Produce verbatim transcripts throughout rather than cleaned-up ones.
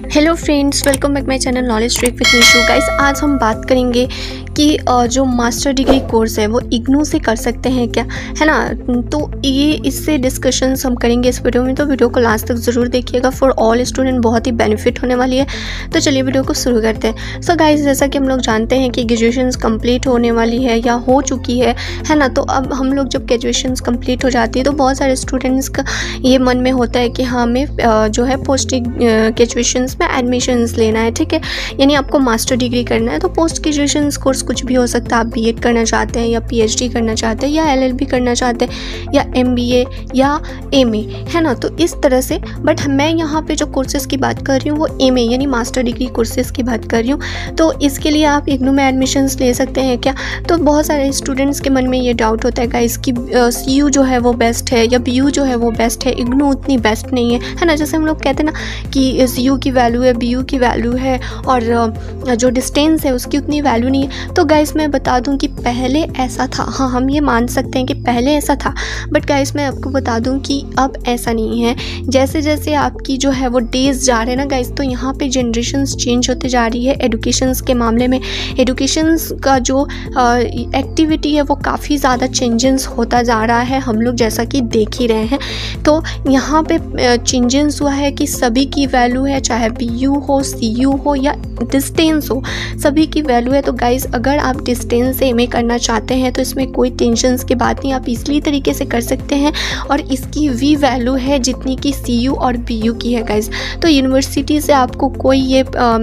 Hello friends, welcome back my channel knowledge trick with Nishu. Guys, आज हम बात करेंगे कि जो मास्टर डिग्री कोर्स है वो इग्नू से कर सकते हैं क्या, है ना। तो ये इससे डिस्कशंस हम करेंगे इस वीडियो में, तो वीडियो को लास्ट तक ज़रूर देखिएगा। फॉर ऑल स्टूडेंट बहुत ही बेनिफिट होने वाली है। तो चलिए वीडियो को शुरू करते हैं। सो गाइस, जैसा कि हम लोग जानते हैं कि ग्रेजुएशन कंप्लीट होने वाली है या हो चुकी है है ना। तो अब हम लोग जब ग्रेजुएशन कंप्लीट हो जाती है तो बहुत सारे स्टूडेंट्स का ये मन में होता है कि हाँ, हमें जो है पोस्ट ग्रेजुएशन में एडमिशन्स लेना है, ठीक है। यानी आपको मास्टर डिग्री करना है। तो पोस्ट ग्रेजुएशन कोर्स कुछ भी हो सकता है। आप बीएड करना चाहते हैं या पीएचडी करना चाहते हैं या एलएलबी करना चाहते हैं या एमबीए या एमए, है ना। तो इस तरह से, बट मैं यहाँ पे जो कोर्सेज की बात कर रही हूँ वो एमए यानी मास्टर डिग्री कोर्सेज की बात कर रही हूँ। तो इसके लिए आप इग्नू में एडमिशन्स ले सकते हैं क्या। तो बहुत सारे स्टूडेंट्स के मन में ये डाउट होता है गाइस कि सीयू जो है वो बेस्ट है या बीयू जो है वो बेस्ट है, इग्नू उतनी बेस्ट नहीं है, है ना। जैसे हम लोग कहते हैं ना कि सीयू की वैल्यू है, बीयू की वैल्यू है और जो डिस्टेंस है उसकी उतनी वैल्यू नहीं है। तो गाइस मैं बता दूं कि पहले ऐसा था, हाँ हम ये मान सकते हैं कि पहले ऐसा था, बट गाइस मैं आपको बता दूं कि अब ऐसा नहीं है। जैसे जैसे आपकी जो है वो डेज जा रहे हैं ना गाइस, तो यहाँ पे जनरेशन्स चेंज होते जा रही है। एडुकेशंस के मामले में एडुकेशंस का जो एक्टिविटी है वो काफ़ी ज़्यादा चेंजेस होता जा रहा है, हम लोग जैसा कि देख ही रहे हैं। तो यहाँ पे चेंजेस हुआ है कि सभी की वैल्यू है, चाहे बीयू हो, सीयू हो या डिस्टेंस हो, सभी की वैल्यू है। तो गाइस, अगर आप डिस्टेंस से एमए करना चाहते हैं तो इसमें कोई टेंशन्स की बात नहीं, आप इजीली तरीके से कर सकते हैं और इसकी भी वैल्यू है जितनी कि सीयू और बीयू की है गाइस। तो यूनिवर्सिटी से आपको कोई ये आ,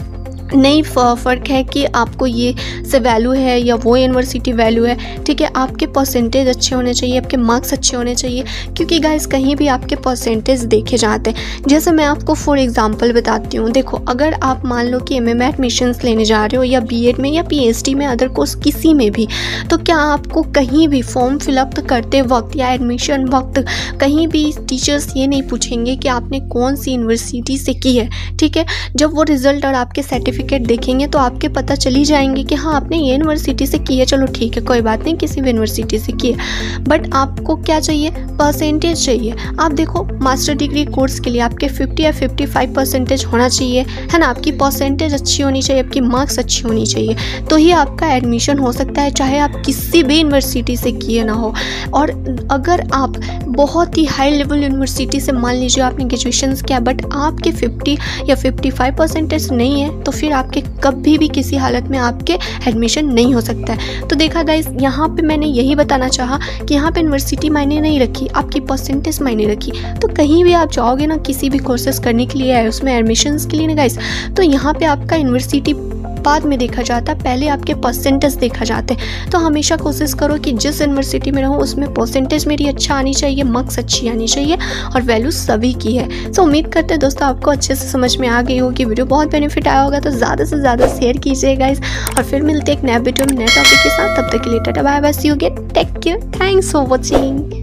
नहीं फ़र्क है कि आपको ये से वैल्यू है या वो यूनिवर्सिटी वैल्यू है, ठीक है। आपके परसेंटेज अच्छे होने चाहिए, आपके मार्क्स अच्छे होने चाहिए, क्योंकि गाइस कहीं भी आपके परसेंटेज देखे जाते हैं। जैसे मैं आपको फॉर एग्जांपल बताती हूँ। देखो, अगर आप मान लो कि एमए में एडमिशन्स लेने जा रहे हो या बीएड में या पीएचडी में, अदर कोर्स किसी में भी, तो क्या आपको कहीं भी फॉर्म फिलअप करते वक्त या एडमिशन वक्त कहीं भी टीचर्स ये नहीं पूछेंगे कि आपने कौन सी यूनिवर्सिटी से की है, ठीक है। जब वो रिजल्ट और आपके सर्टिफिकेट देखेंगे तो आपके पता चली जाएंगे कि हाँ आपने ये यूनिवर्सिटी से की है, चलो ठीक है कोई बात नहीं, किसी भी यूनिवर्सिटी से की है। बट आपको क्या चाहिए, परसेंटेज चाहिए। आप देखो, मास्टर डिग्री कोर्स के लिए आपके फिफ्टी या फिफ्टी फाइव परसेंटेज होना चाहिए, है ना। आपकी परसेंटेज अच्छी होनी चाहिए, आपकी मार्क्स अच्छी होनी चाहिए, तो ही आपका एडमिशन हो सकता है, चाहे आप किसी भी यूनिवर्सिटी से किए ना हो। और अगर आप बहुत ही हाई लेवल यूनिवर्सिटी से, मान लीजिए आपने ग्रेजुएशन किया बट आपके फिफ्टी या फिफ्टी फाइव परसेंटेज नहीं है, तो फिर आपके कभी भी किसी हालत में आपके एडमिशन नहीं हो सकता है। तो देखा गाइस, यहाँ पे मैंने यही बताना चाहा कि यहाँ पे यूनिवर्सिटी मायने नहीं रखी, आपकी परसेंटेज मायने रखी। तो कहीं भी आप जाओगे ना किसी भी कोर्सेज करने के लिए है, उसमें एडमिशन्स के लिए ना गाइस, तो यहाँ पे आपका यूनिवर्सिटी बाद में देखा जाता है, पहले आपके परसेंटेज देखा जाते हैं। तो हमेशा कोशिश करो कि जिस यूनिवर्सिटी में रहूँ उसमें परसेंटेज मेरी अच्छा आनी चाहिए, मार्क्स अच्छी आनी चाहिए और वैल्यू सभी की है। सो उम्मीद करते हैं दोस्तों आपको अच्छे से समझ में आ गई होगी, वीडियो बहुत बेनिफिट आया होगा। तो ज़्यादा से ज़्यादा शेयर कीजिए गाइस, और फिर मिलते हैं एक नया वीडियो में नए टॉपिक के साथ। तब तक के लिए tata bye bye, see you again, take care, thanks for watching.